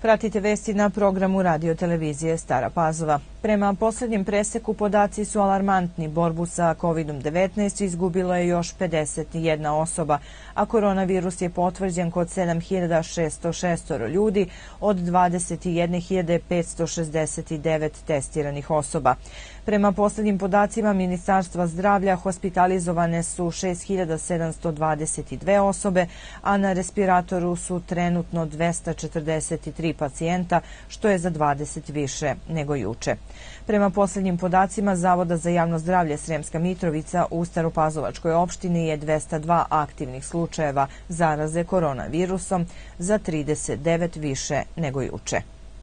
Pratite vesti na programu radio televizije Stara Pazova. Prema poslednjem preseku podaci su alarmantni. Borbu sa COVID-19 izgubilo je još 51 osoba, a koronavirus je potvrđen kod 7.606 ljudi od 21.569 testiranih osoba. Prema poslednjim podacima Ministarstva zdravlja hospitalizovane su 6.722 osobe, a na respiratoru su trenutno 243 pacijenta, što je za 20 više nego juče. Prema poslednjim podacima Zavoda za javno zdravlje Sremska Mitrovica u Staropazovačkoj opštini je 202 aktivnih slučajeva zaraze koronavirusom, za 39 više nego juče.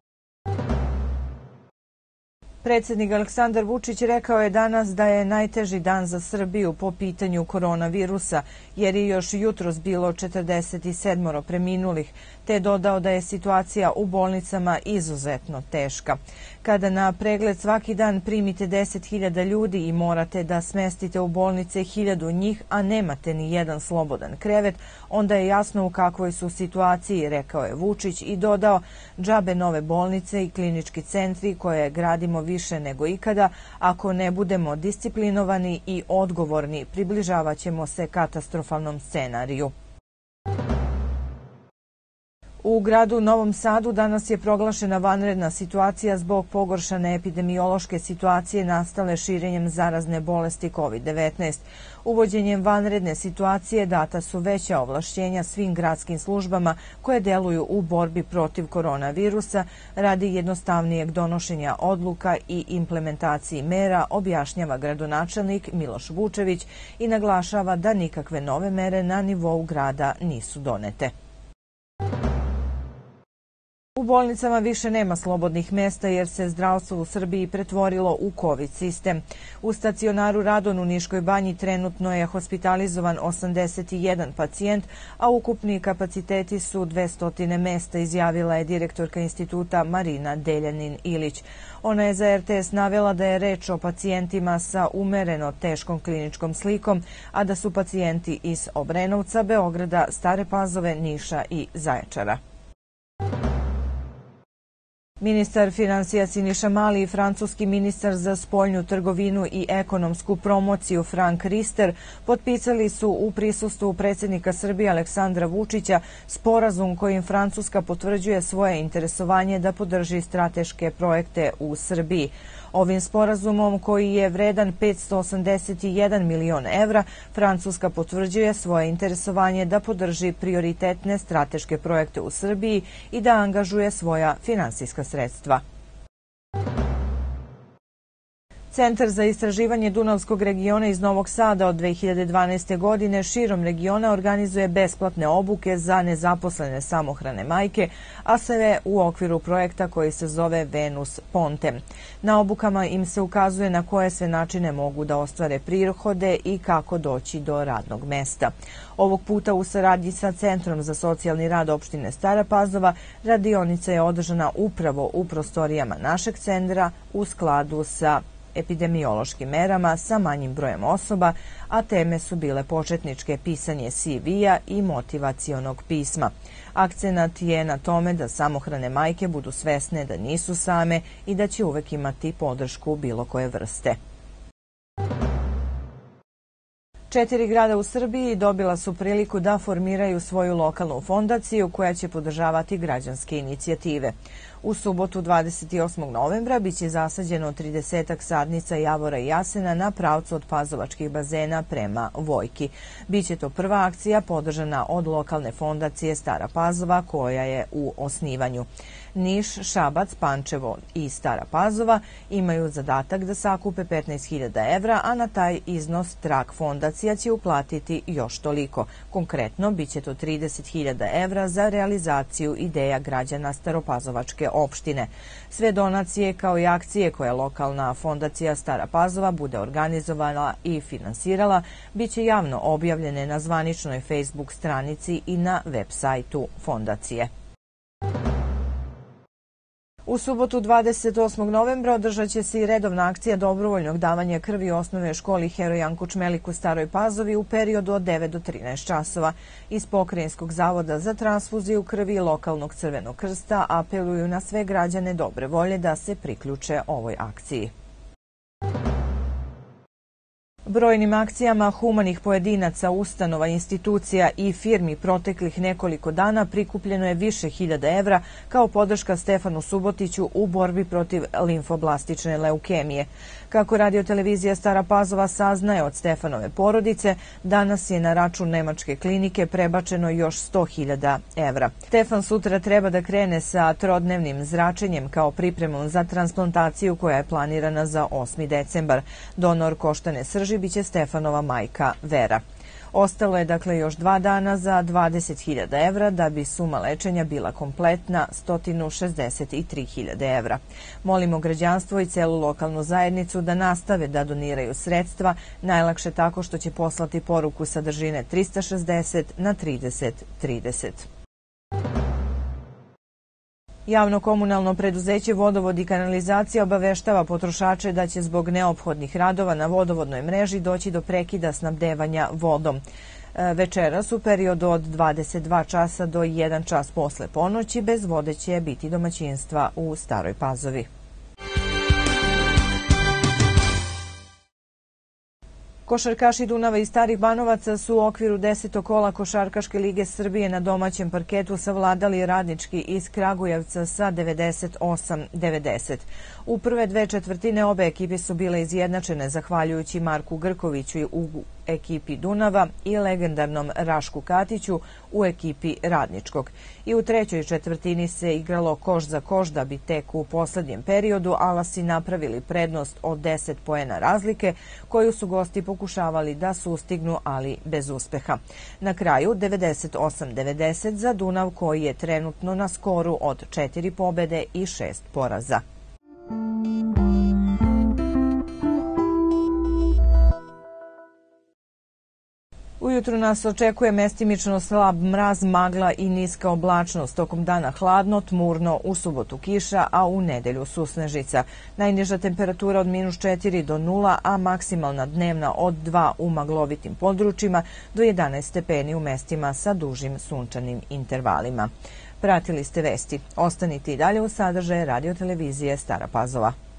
Predsednik Aleksandar Vučić rekao je danas da je najteži dan za Srbiju po pitanju koronavirusa, jer je još jutros bilo 47 preminulih, te dodao da je situacija u bolnicama izuzetno teška. Kada na pregled svaki dan primite 10.000 ljudi i morate da smestite u bolnice 1.000 njih, a nemate ni jedan slobodan krevet, onda je jasno u kakvoj su situaciji, rekao je Vučić i dodao: džabe nove bolnice i klinički centri koje gradimo više nego ikada, ako ne budemo disciplinovani i odgovorni, približavat ćemo se katastrofalnom scenariju. U gradu Novom Sadu danas je proglašena vanredna situacija zbog pogoršane epidemiološke situacije nastale širenjem zarazne bolesti COVID-19. Uvođenjem vanredne situacije data su veća ovlašćenja svim gradskim službama koje deluju u borbi protiv koronavirusa radi jednostavnijeg donošenja odluka i implementaciji mera, objašnjava gradonačelnik Miloš Vučević i naglašava da nikakve nove mere na nivou grada nisu donete. U bolnicama više nema slobodnih mesta jer se zdravstvo u Srbiji pretvorilo u COVID sistem. U stacionaru Radon u Niškoj banji trenutno je hospitalizovan 81 pacijent, a ukupni kapaciteti su 200 mesta, izjavila je direktorka instituta Marina Deljanin-Ilić. Ona je za RTS navela da je reč o pacijentima sa umereno teškom kliničkom slikom, a da su pacijenti iz Obrenovca, Beograda, Stare Pazove, Niša i Zaječara. Ministar finansija Siniša Mali i francuski ministar za spoljnu trgovinu i ekonomsku promociju Frank Rister potpisali su u prisustvu predsjednika Srbije Aleksandra Vučića sporazum kojim Francuska potvrđuje svoje interesovanje da podrži strateške projekte u Srbiji. Ovim sporazumom, koji je vredan 581 milion evra, Francuska potvrđuje svoje interesovanje da podrži prioritetne strateške projekte u Srbiji i da angažuje svoja finansijska sredstva. Centar za istraživanje Dunavskog regiona iz Novog Sada od 2012. godine širom regiona organizuje besplatne obuke za nezaposlene samohrane majke, a sve u okviru projekta koji se zove Venus Ponte. Na obukama im se ukazuje na koje sve načine mogu da ostvare prihode i kako doći do radnog mesta. Ovog puta u saradnji sa Centrom za socijalni rad opštine Stara Pazova radionica je održana upravo u prostorijama našeg centra u skladu sa epidemiološkim merama sa manjim brojem osoba, a teme su bile početničke pisanje CV-a i motivacionog pisma. Akcenat je na tome da samohrane majke budu svesne da nisu same i da će uvek imati podršku bilo koje vrste. 4 grada u Srbiji dobila su priliku da formiraju svoju lokalnu fondaciju koja će podržavati građanske inicijative. U subotu 28. novembra biće zasađeno 30 sadnica javora i jasena na pravcu od Pazovačkih bazena prema Vojki. Biće to prva akcija podržana od lokalne fondacije Stara Pazova koja je u osnivanju. Niš, Šabac, Pančevo i Stara Pazova imaju zadatak da sakupe 15.000 evra, a na taj iznos Trak fondacija će uplatiti još toliko. Konkretno, biće to 30.000 evra za realizaciju ideja građana Staropazovačke opštine. Sve donacije kao i akcije koje lokalna fondacija Stara Pazova bude organizovala i finansirala biće javno objavljene na zvaničnoj Facebook stranici i na web sajtu fondacije. U subotu 28. novembra održat će se i redovna akcija dobrovoljnog davanja krvi u osnovnoj školi Heroj Janko Čmelik u Staroj Pazovi u periodu od 9 do 13 časova. Iz Pokrajinskog zavoda za transfuziju krvi i lokalnog Crvenog krsta apeluju na sve građane dobre volje da se priključe ovoj akciji. Brojnim akcijama humanih pojedinaca, ustanova, institucija i firmi proteklih nekoliko dana prikupljeno je više hiljada evra kao podrška Stefanu Subotiću u borbi protiv limfoblastične leukemije. Kako radiotelevizija Stara Pazova saznaje od Stefanove porodice, danas je na račun nemačke klinike prebačeno još 100.000 evra. Stefan sutra treba da krene sa trodnevnim zračenjem kao pripremom za transplantaciju koja je planirana za 8. decembar. Donor koštane srži biće Stefanova majka Vera. Ostalo je dakle još 2 dana za 20.000 evra da bi suma lečenja bila kompletna 163.000 evra. Molimo građanstvo i celu lokalnu zajednicu da nastave da doniraju sredstva, najlakše tako što će poslati poruku sadržine 360 na 3030. Javno komunalno preduzeće Vodovod i kanalizacija obaveštava potrošače da će zbog neophodnih radova na vodovodnoj mreži doći do prekida snabdevanja vodom. Večeras u periodu od 22 časa do 1 čas posle ponoći bez vode će biti domaćinstva u Staroj Pazovi. Košarkaši Dunava i Starih Banovaca su u okviru 10. kola Košarkaške lige Srbije na domaćem parketu savladali Radnički iz Kragujevca sa 98-90. U prve 2 četvrtine obe ekipe su bile izjednačene zahvaljujući Marku Grkoviću u ekipi Dunava i legendarnom Rašku Katiću u ekipi Radničkog. I u trećoj četvrtini se igralo koš za koš da bi tek u poslednjem periodu Alasi napravili prednost od 10 poena razlike koju su gosti pokušavali da sustignu, ali bez uspeha. Na kraju 98-90 za Dunav koji je trenutno na skoru od 4 pobede i 6 poraza. Ujutru nas očekuje mestimično slab mraz, magla i niska oblačnost. Tokom dana hladno, tmurno, u subotu kiša, a u nedelju susnežica. Najniža temperatura od -4 do 0, a maksimalna dnevna od 2 u maglovitim područjima do 11 stepeni u mestima sa dužim sunčanim intervalima. Pratili ste vesti. Ostanite i dalje u sadržaje radiotelevizije Stara Pazova.